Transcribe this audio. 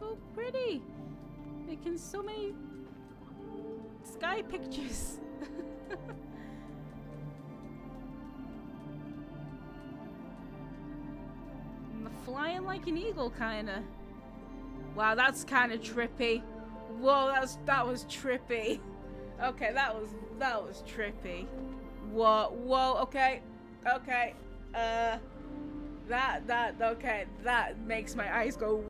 so pretty. Making so many sky pictures. I'm flying like an eagle, kinda. Wow, that's kind of trippy. Whoa, that was trippy. Okay, that was trippy. Whoa, okay. Okay. Okay, that makes my eyes go